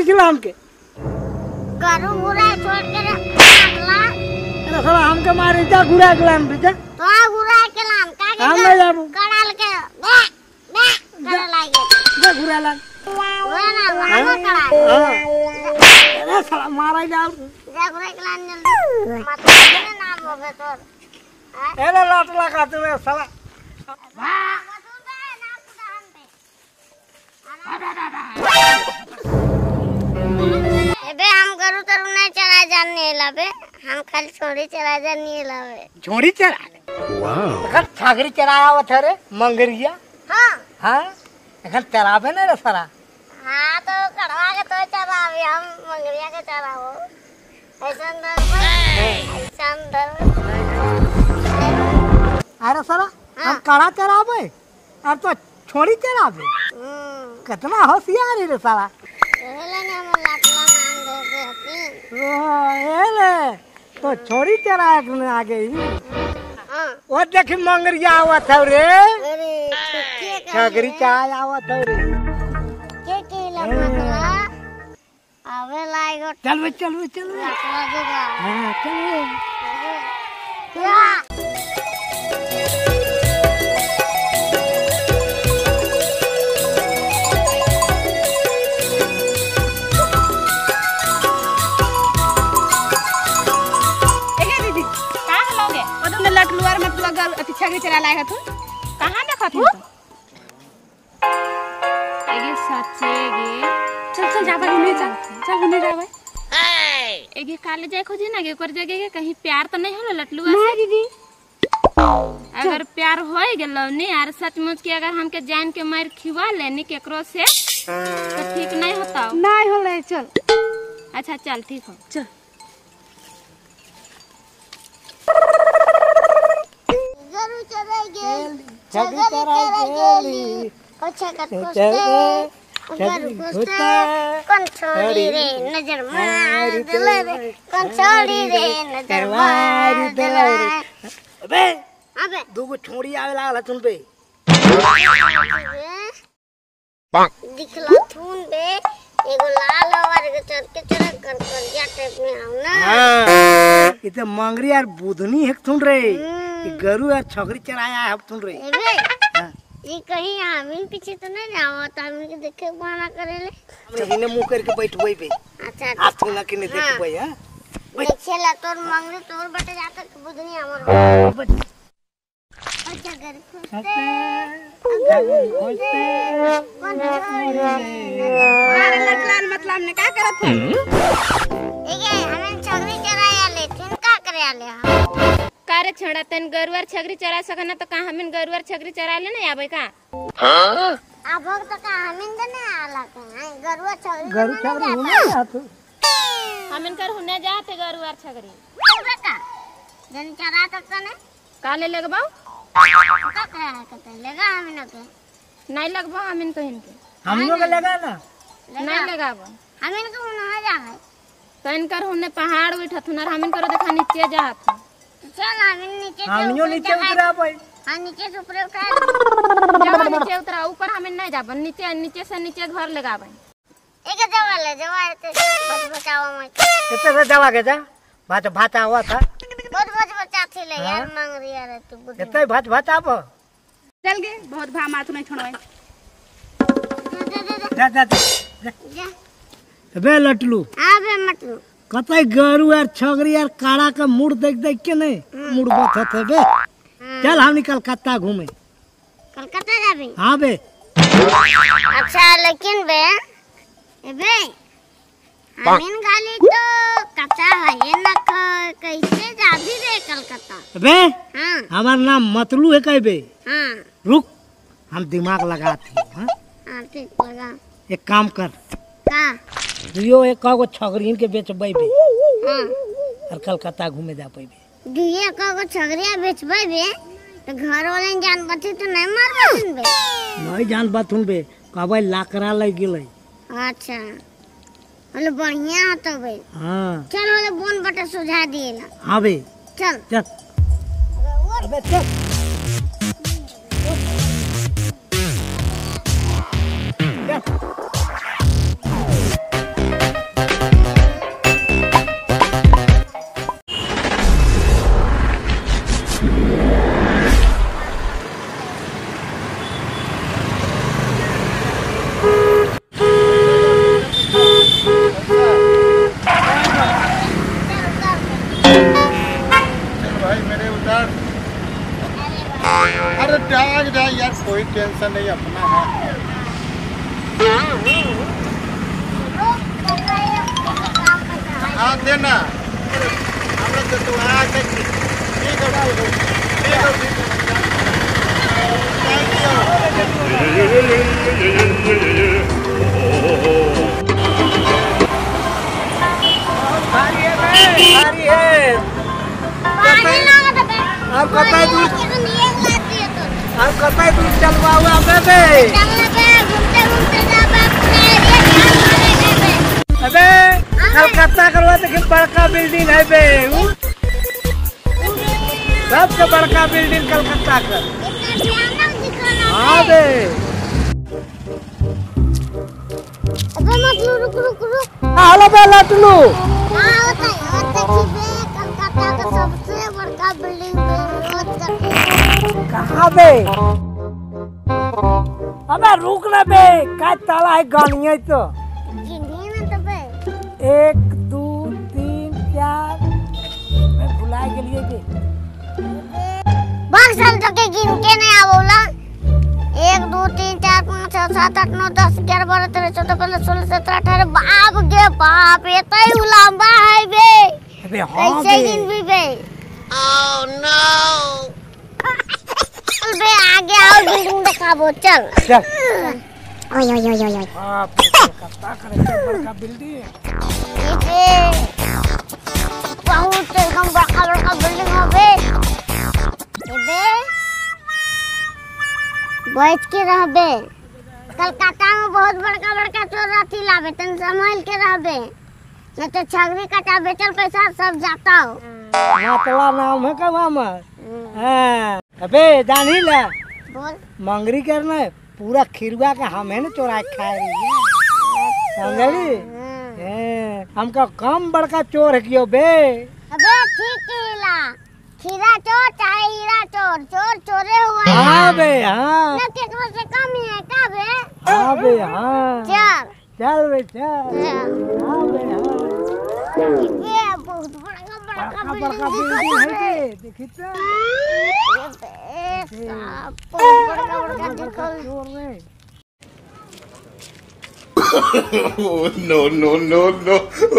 खिला हमके करू घुरा छोड़ के अगला अरे साला हमके मारे जा घुरा के लान बेटा तो घुरा के लान का के हम नहीं जाबू कड़ाल के बे करे लागे जा घुरा लान वो ना वो कड़ा अरे साला मारा जा घुरा के लान जल्दी मत नाम होवे तोर अरे लाट लगा तू साला एबे हम करू तरु नहीं चला जानने लाबे हम खाली छोड़ी चला जानने लाबे छोड़ी चला वाह छागरी चलाया हुआ था रे मंगरिया हां हां এখন चलावे ना रे सारा हां तो कड़वा के तो चलावे हम मंगरिया के चलाओ ऐसा अंदर अरे साला हम कड़ा चलावे अब तो छोड़ी चलावे कितना होशियार है रे साला एले ने हम लाटला नाम दे देती एले तो छोड़ी चलाए के आगे ही वो देख मंगरिया हुआ था रे अरे छुट्टी छागरी चलाया हुआ था रे के लगला आवे लाइगो चल बे लाटला देगा हां चल या छगरी चला लाएगा तू कहां देखत तू एगे सच्चे गे चल जाबा घूमे चल घूमे जाबे एगे काले जाए खोजी ना गे कर जगह के कहीं प्यार तो नहीं होला लटलुआ से दीदी अगर प्यार होई गेलो ने यार सचमुच के अगर हमके जान के मार खिवा लेनी केकरो से तो ठीक नहीं होता नहीं होले चल अच्छा चल ठीक हो चल छागरी चलाएगी अच्छा कट कौन छोड़ी रे नजर मार दिले रे कौन छोड़ी रे नजर मार दिले अबे अबे दो को छोड़ी आवे लागला तुम पे दिखला थून बे एगो लाल और के चढ़ के चढ़ कर या टाइप में आऊ ना हां ये तो मंगरी यार बुधनी है तुम रे गरु यार छगरी चलाया है तुम रे ये कहीं हमें पीछे तो नहीं जाओ तो हम के देखे बहाना करेले हमने इने मुंह करके बैठबई पे अच्छा आज तू ना के नहीं देखबई हां देखेला तोर मंगरी तोर बटे जाता बुधनी हमर अच्छा घर अरे लटलान मतलब ने का करत है एगे हमें छगरी चराया ले तुम का करे आले कारे छोड़ा तन गरुवार छगरी चरा सकना तो का हमें गरुवार छगरी चरा ले ना आबे का अब तो का हमें ने आला का गरुवा छगरी होने जात हमें कर होने जाते गरुवार छगरी बेटा जन चरा तो कने काले लगबाऊ का कहते लेगा हमें के नहीं लगबा हमें तो इनके हम लोग लगा ना नहीं लगाबो हमें को ना जा है तो इनकर होने पहाड़ उठा थुनर हमें कर देखा नीचे जात चल हमें नीचे हम नीचे उतरा भाई हां नीचे से ऊपर उठा जब नीचे उतरा ऊपर हमें नहीं जाबन नीचे से नीचे घर लगाबे एक जवा तो बचाओ मत कितने से दवा के जा भात हुआ था बहुत बचा थी ले यार मांग रही है तू बुद्धि कितने भात आप चल गे बहुत भा माथु नहीं छोड़वे जा जा बे लटलू आबे मतलू कतई गरु यार छगरी यार काड़ा का मुड़ देख के नहीं मुड़ बथत है बे चल हम निकल कलकत्ता घूमे कलकत्ता जाबे हां बे अच्छा लेकिन बे हमें गाली तो कच्चा है ना कैसे जाबी रे कलकत्ता बे हां हमार नाम मतलू है कह बे हां रुक हम दिमाग लगाते हैं हां ठीक लगा एक काम कर का दुयो एक कागो छगरीन के बेचबई बे हां और कलकत्ता घूमे जा पइबे दुइया कागो छगरिया बेचबे बे तो घर वाले जान बचे तो नहीं मारबे बे नहीं जान बातुन बे कहबे लाकड़ा लग गेलै अच्छा बोले बढ़िया होता बे हां चल बोले बोन बटे सुझा दिएला हां बे चल चल अबे चल अरे जाग जा यार, कोई टेंशन नहीं, अपना है। हाँ देना हमरा तो तू आ के ठीक है अब कतई दूर चलवा हुआ बेबे। अबे कलकत्ता करवा देखिए बड़का बिल्डिंग है बे, सबसे बड़का बिल्डिंग कलकत्ता का। हाँ बे अबे मतलू रुक रुक रुक। हेलो बे लटलू। हाँ होता है कलकत्ता का सबसे बड़का बिल्डिंग कहाँ बे? अबे रुक ना बे, का ताला है गानिया तो। गिनी ना तो बे। 1 2 3 4 मैं भुला गेलिए बे। भाग चल तो के गिन के नहीं आवला। 1 2 3 4 5 6 7 8 9 10 11 12 13 14 15 16 17 18 बाप गे बाप, ये तो लंबा है बे। अबे हाँ कैसे बे। गिन भी बे? Oh no. चल बे आगे आओ, बिल्डिंग दिखाबो चल। चल। ओय ओय ओय ओय ओय। बाप रे कलकत्ता का बड़का बिल्डिंग। ये बहुत एकदम बड़का बड़का बिल्डिंग है बे। ये बे बैठ के रह बे। कलकत्ता में बहुत बड़का बड़का चोर राती लावे, तन संभाल के रह बे, नहीं तो छगरी कटा बेचल पैसा सब जाता हो। मातला नाम है का मामा? हाँ। अबे जानी ला बोल। मंगरी करना है पूरा खिरवा का हम है ना चोरा खा रही है, समझली? हमका कम बड़का चोर है क्यों बे? अबे ठीक कहला, खीरा चोर चाहे हीरा चोर, चोर चोरे हुआ है। हाँ बे हाँ। ना केकरो से कम ही है का बे? हाँ बे हाँ। चल चल बे चल। हाँ बे हाँ। ये बहुत बड़का बड़का बड़का बिल्डिंग है बे, देखी तो। बहुत बड़का बड़का दिखल। चोर रे। No no no no.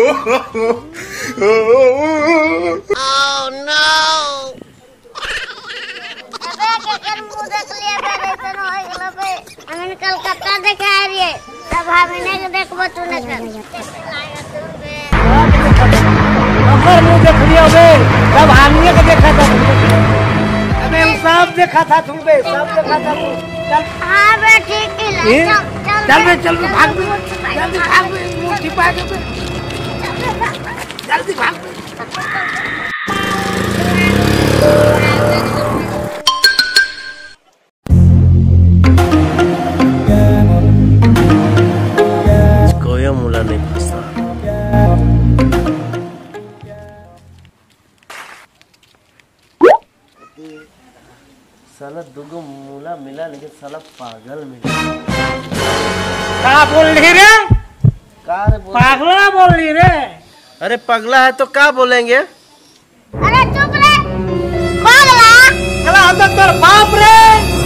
अबे केकर मुंह देख लिया बे, ऐसन होय गेलो बे। हमें कलकत्ता देखा रही है, तब हमें नहीं देखबो तू न कर। अगर मुँह देख लिया बे, तब हानिया का देखा था। अबे हम सब देखा था तुम बे, सब देखा था तू। चल। हाँ बे ठीक है, चल बे चल बे भाग बे, जल्दी भाग बे, मुँह छिपा के बे, जल्दी भाग बे। कोई मुला नहीं फंसा। साला दुगो मूला मिला लेकिन साला पागल मिला। क्या बोल रही रे? का रे बोल? पागला बोल रही रे? अरे पगला है तो क्या बोलेंगे? अरे चुप रे पागला। चला अंदर तेरा बाप रे।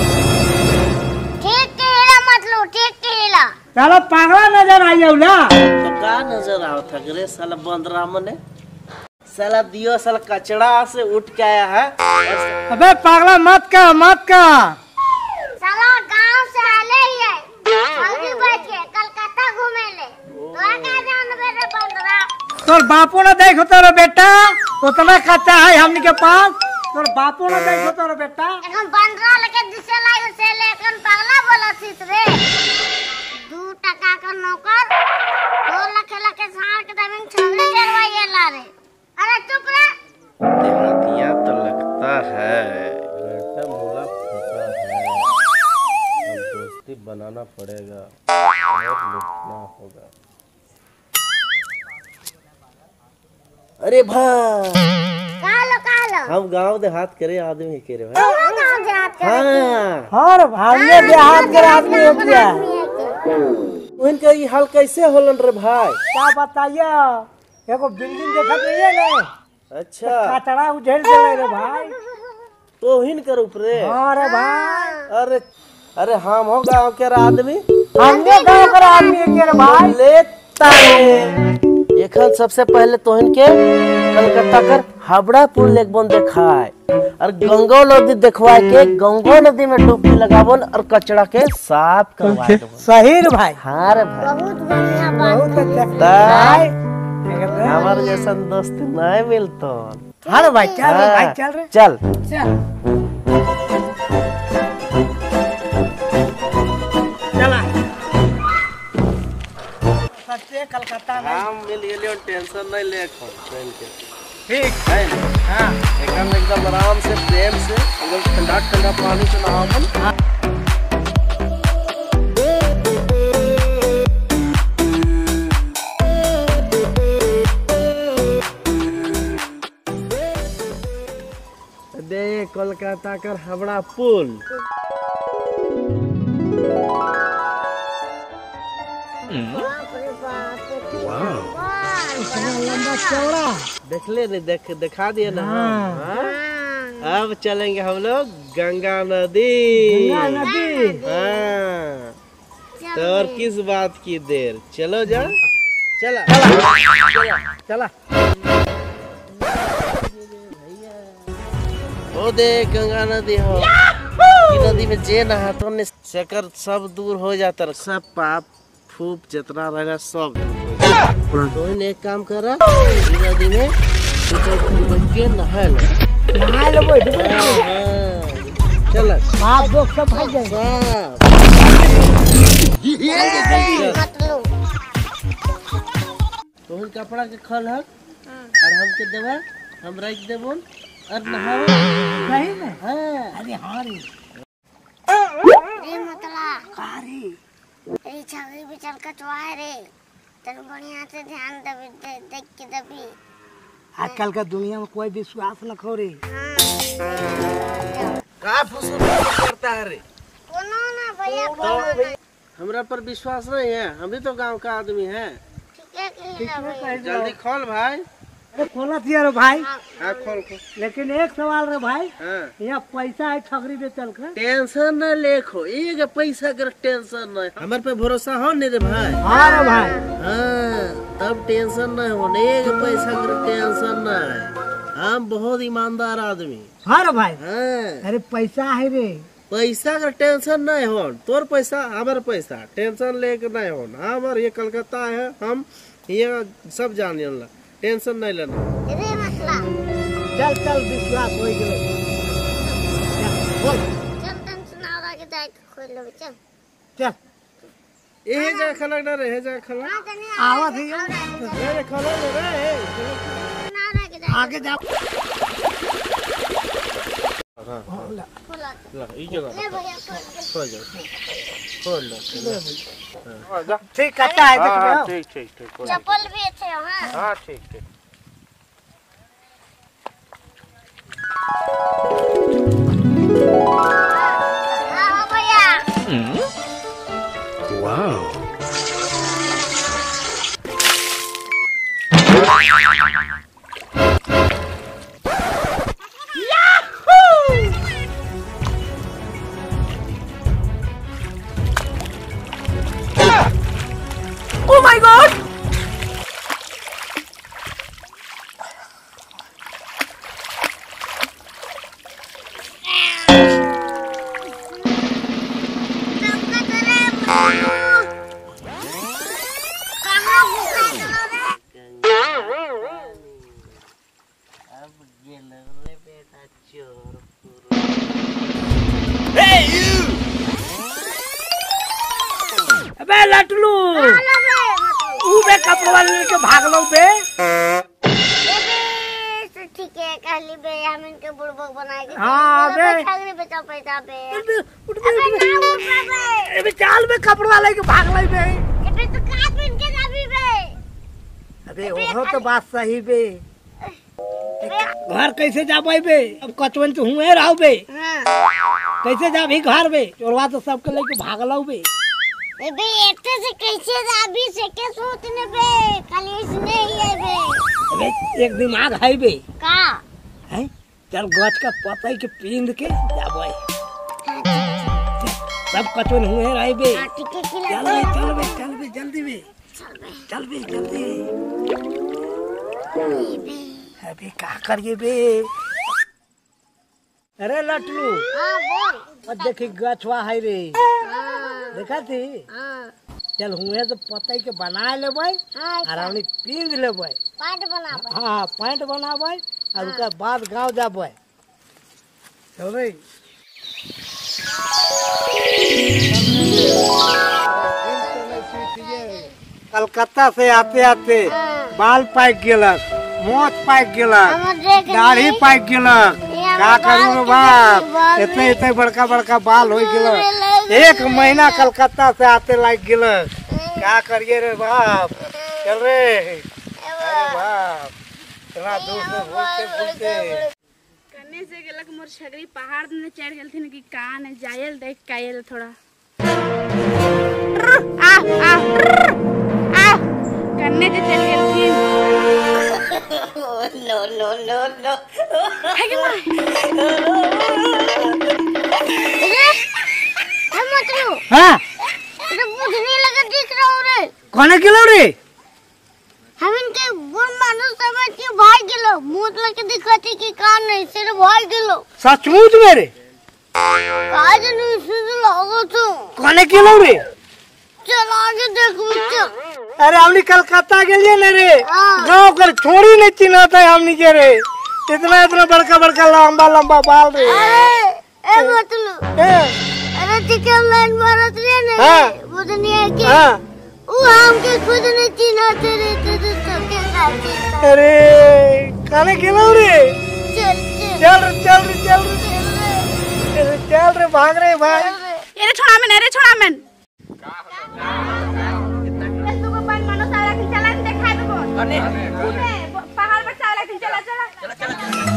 ठीक कहला मतलब ठीक कहला। चलो पागला नजर आई हो ना? तो का नजर आओ था रे साला बंदरा मने? साला दियो साला कचड़ा से उठ के आया है। अबे पागला मत का साला गांव से आले ही है, जल्दी बैठ के कलकत्ता घूमे ले। तोरा का जान बेरे बंदरा। तोर बापू ने देखो तोरो बेटा उतना कच्चा है हमनी के पास। तोर बापू ने देखो तोरो बेटा। एकदम बंदरा लेके दिसे लाई उसे लेकर पागला बोला थी रे। 2 टका का नौकर 2 लाख साल के जमीन छगड़ी करवाइए ला रे। अरे चुप रे। देहातिया तो लगता है बेटा मूला फंसा है, अब दोस्ती बनाना पड़ेगा और लुटना होगा। अरे भाई कालो हम गांव देहात करे आदमी के रे भाई। गांव देहात के हाँ और भाइये देहात के आदमी हो गया। उनका ये हाल कैसे होलन रे भाई? क्या बताइए, एगो बिल्डिंग देखत रहिए ना, अच्छा कचड़ा उझेल गेले रे भाई। तोहिन कर ऊपरे। अरे भाई अरे अरे हम हो गाँव के आदमी, हमने गाँव का आदमी के रे भाई। लेता है एखन सबसे पहले तोहिन के कलकत्ता कर हावड़ा पुल एक बन देखाए और गंगो नदी देखवाए के गंगो नदी में डुबकी लगावन और कचरा के साफ करवाए देवन। सही रे भाई, हाँ रे भाई, बहुत बढ़िया बात। बहुत अच्छा ता- भाई। क्या कहते हैं? हमारे जैसा दोस्त नहीं मिलतो। हाँ रे भाई चल रे भाई चल रे चल चल चला सच्चे कलकत्ता में हम मिल गेलियो, टेंशन नहीं ले ट्रेन के। ठीक है ना? हाँ एकदम आराम से प्रेम से एकदम ठंडा ठंडा पानी से नहावन। दे कोलकाता कर हावड़ा पुल। बाप रे बाप, वाह इतना लंबा चौड़ा। देख ले रे, दिखा दिए ना। हाँ। हाँ? अब चलेंगे हम लोग गंगा नदी। गंगा नदी। हाँ तो और किस बात की देर, चलो जा। चला चला ओ देख गंगा नदी हो। ई नदी में जे नहातो ने सेकर सब दूर हो जाता, सब पाप फूप जितना रहेगा सब दूर हो जाता। तो एक काम करा, ई नदी में बैठ के नहा लो। नहा लो बैठ चल बाप लोग सब भाग जाए। साफ मत लो। तो कपड़ा के खल हक और हमके देवा, हम रख देबो और नहावे। सही में हाँ अरे हाँ रे रे मतला कारी ए छगरी बिचल कटवाए रे, तेरे बढ़िया से ध्यान दबी देख के दबी। आजकल का दुनिया में कोई विश्वास न करो रे। का फुसुर करता है रे? कोनो ना भैया कोनो ना, हमरा पर विश्वास नहीं है, हम भी तो गांव का आदमी है। ठीक है कि ना भैया। जल्दी खोल भाई। अरे खोला दिया रे भाई, हाँ खोल खोल। लेकिन एक सवाल रे भाई, हाँ यहाँ पैसा है ठगरी पे चल कर। टेंशन न लेखो, एक पैसा का टेंशन नहीं, हमारे पे भरोसा हो नहीं रे भाई। हाँ रे भाई हाँ तब टेंशन नहीं हो, एक पैसा का टेंशन नहीं, हम बहुत ईमानदार आदमी। हाँ रे भाई। हाँ अरे पैसा है रे, पैसा का टेंशन नहीं हो, तोर पैसा हमारे पैसा, टेंशन लेके नहीं हो। हमारे ये कलकत्ता है, हम ये सब जाने ला, टेंशन नहीं लेना। रे मतला चल चल विश्वास हो गए। चल टेंशन आ रहा के जाए खोल लो चल। चल ये जा खलक ना रे, जा खलक हां तने आवाज है रे, खलक रे ना रहा के जाए आगे जा। खोला ला ई जगह ले भैया खोल के। खोल लो। ठीक कच्चा है देख हाँ रहे हो। ठीक ठीक ठीक। चप्पल भी अच्छे हो। हां हाँ ठीक ठीक। हां भैया Oh my God! सबका करे कहां घुसा चलो रे। अब गेल रे बेटा चोर। अबे लटलू, ऊ बे कपड़ा लेके भाग लो बे। ठीक है कहली बे हम इनके बुड़बक बनाएंगे। हाँ, बे। छगरी बेचा पैसा बे। अबे उठ बे, अबे उठ बे। ना उठ बे। अबे चाल बे कपड़ा लेके भाग लो बे। अबे तो का पिन के जाबी बे। अबे वो तो बात सही बे। घर कैसे जा पाई बे? अब कचवन तो हुए रहो बे। हां कैसे जा भी घर बे? चोरवा तो सबके लेके भाग लो बे। बे एते से कैसे जाबी से के सोचने बे खाली इसने ही है बे। अबे एक दिमाग है बे। का है चल गच का पता के पींद के जाबे सब कचन हुए रही बे। ठीक है खिला चल बे जल्दी बे जल्दी अबे का करिए बे। अरे लटलू हां बोल और देखी गछवा है रे देखा थी। हां चल हुए तो पता के बना लेबै हां और हमनी पींद लेबै। पाट बनाबे हाँ पैंट बनाबै और उसके बाद गांव जाबै। चल रे कलकत्ता से आते आते बाल पाक गेलक, मोछ पाक गेलक, दाढ़ी पाक गेलक। का करू रे बाप, इतने बड़का बाल हो गेलक। 1 महीना कलकत्ता से आते लग गेलक। क्या करिए रे बाप। चल रे अरे बाप इतना दूर से बोलते कन्ने से गेलक मोर छगरी पहाड़ में चढ़ गेलथिन कि कान है जायल देख कायल थोड़ा आ कन्ने से चल गेलथिन। नो है के माय हम मतलब हाँ तो बुझने लगा दिख रहा हो रे। कौन गेलो रे। हम इनके बुढ़ मानुस समझ के भाग गेलो मुंह लगे दिखती कि कान नहीं सिर्फ भाग गेलो। सचमुच में रे काज नहीं सुन लगो तू कौन गेलो रे। चल आगे देख बच्चा। अरे हमनी कलकत्ता गेलिए न रे हाँ। गाँव कर छोड़ी नहीं चिन्हत है हमनी के रे। इतना बड़का लंबा बाल रे। ए मतलब ए, अरे चिकन लाइन मारत रे ने हाँ। बुझनी है कि हाँ वो हम के खुद नहीं चिन्हते रे तो के साथ अरे कौन गेलो रे। चल चल रे भाग रे भाई। अरे छोड़ा मैं तू को पान मानो सारा कि चला देखा दो कने पहाड़ पर चला कि चला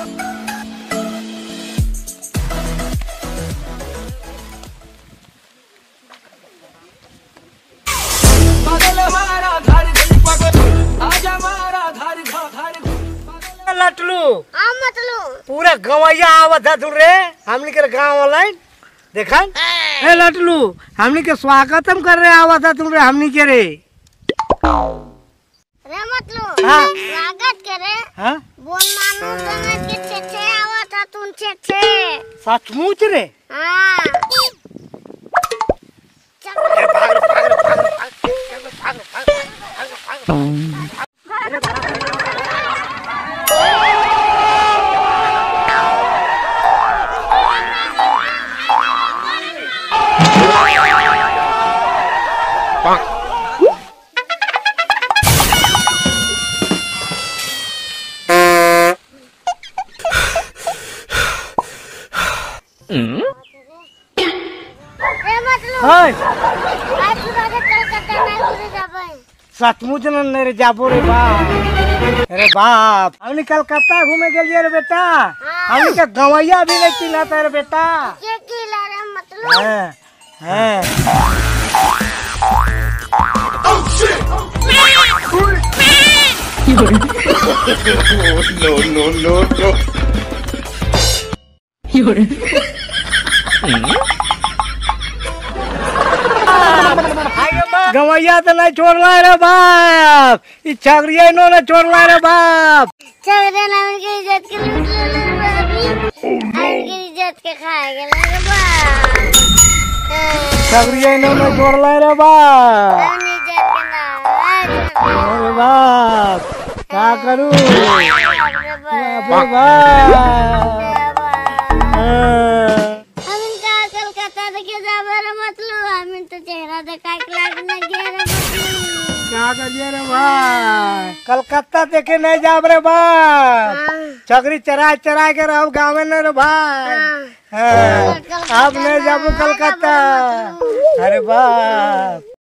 लटलू हां मतलब पूरा गवैया आवत है दूर रे हमनी के गांव वाला देखा। ए लटलू हमनी के स्वागतम कर रहे आवत है तुम रे हमनी के रे। रे मतलब हाँ। स्वागत करे हाँ बोल मानो तने के छे आवा था तुम छे सचमुच रे। हां ए, भाग रे मतलब हाय आज पूरा कलकत्ता नहीं घूरे जाबे। सचमुच न रे जाबो रे बाप। अरे बाप हमनी कलकत्ता घूमे गेलिए रे बेटा। हमनी के गवैया भी नहीं चिन्हत है रे बेटा। के किला रे मतलब हाँ गवैया तो नहीं छोड़ला रे बाप। ई छगरिया इन्होंने छोड़ला रे बाप। चल ना उनके इज्जत के लूट ले अभी उनकी इज्जत के खाएगा रे बाप। छगरिया इन्होंने छोड़ला रे बाप। अपनी इज्जत के ना अरे बाप क्या करूं रे बाप। बाप। हम इनका कलकत्ता देखे जाबे रे मतलब हम तो चेहरा देखा के लागने गे रे मतलब। क्या करिए रे भाई कलकत्ता देखे नहीं जाब रे बाप। छगरी चरा के रहो गाँव में रे भाई। हाँ, अब नहीं जाबू कलकत्ता। अरे बाप